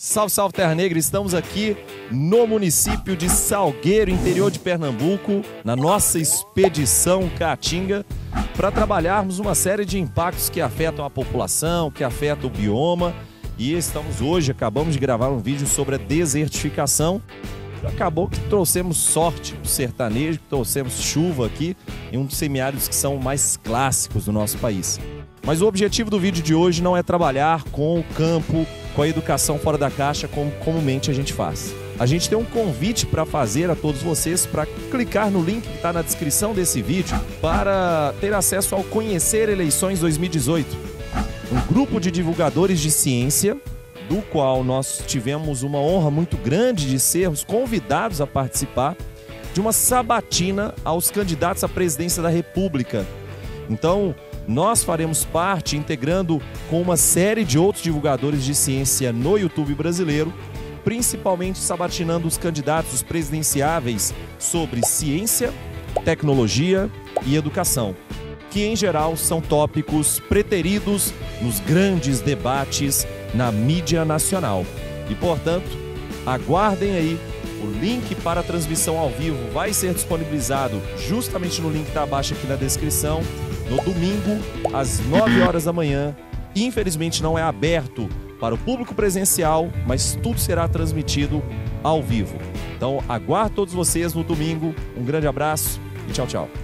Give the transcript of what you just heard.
Salve, salve Terra Negra, estamos aqui no município de Salgueiro, interior de Pernambuco, na nossa expedição Caatinga, para trabalharmos uma série de impactos que afetam a população, que afetam o bioma. E acabamos de gravar um vídeo sobre a desertificação. Acabou que trouxemos sorte pro sertanejo, que trouxemos chuva aqui em um dos semiáridos que são mais clássicos do nosso país. Mas o objetivo do vídeo de hoje não é trabalhar com o campo, com a educação fora da caixa, como comumente a gente faz. A gente tem um convite para fazer a todos vocês para clicar no link que está na descrição desse vídeo para ter acesso ao Conhecer Eleições 2018, um grupo de divulgadores de ciência, do qual nós tivemos uma honra muito grande de sermos convidados a participar de uma sabatina aos candidatos à presidência da República. Então, nós faremos parte, integrando com uma série de outros divulgadores de ciência no YouTube brasileiro, principalmente sabatinando os candidatos os presidenciáveis sobre ciência, tecnologia e educação, que em geral são tópicos preteridos nos grandes debates na mídia nacional. E, portanto, aguardem aí, o link para a transmissão ao vivo vai ser disponibilizado justamente no link que está abaixo aqui na descrição, no domingo, às 9 horas da manhã. Infelizmente não é aberto para o público presencial, mas tudo será transmitido ao vivo. Então, aguardo todos vocês no domingo. Um grande abraço e tchau, tchau.